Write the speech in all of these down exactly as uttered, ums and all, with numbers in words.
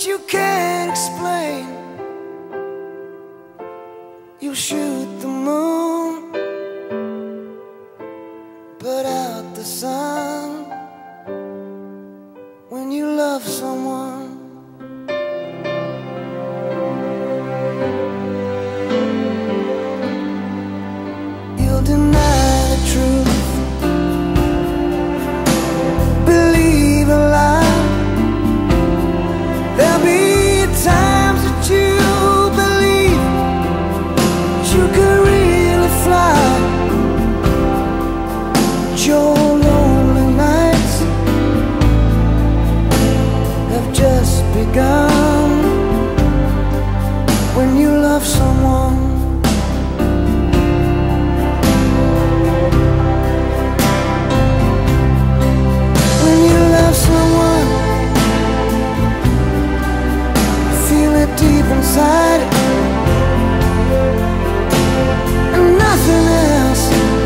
you can't explain. You shoot the moon, put out the sun. When you love someone, you'll deny the truth, believe a lie. There'll be times that you believe that you could really fly. But your lonely nights have just begun. When you love someone, when you love someone, feel it deep inside, and nothing else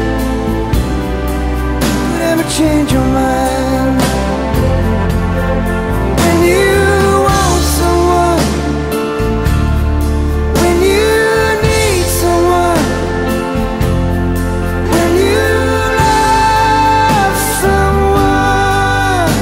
could ever change your mind. When you want someone, when you need someone, when you love someone,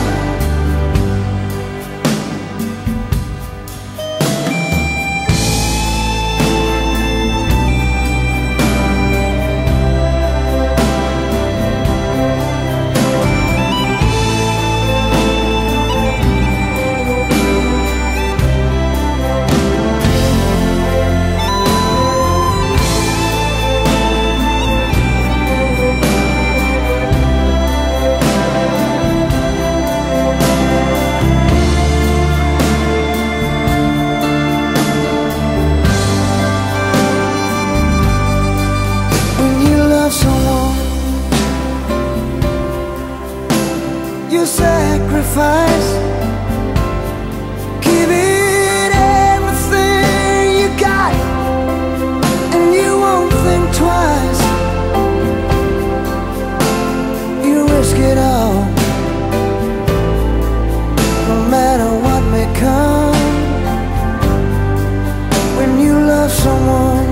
you sacrifice, give it everything you got, and you won't think twice. You risk it all, no matter what may come. When you love someone,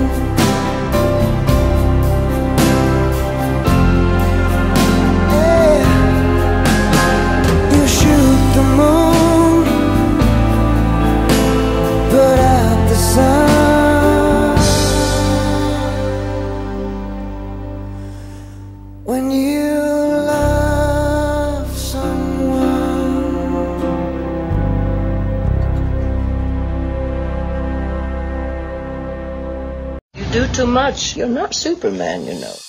when you love someone. You do too much. You're not Superman, you know.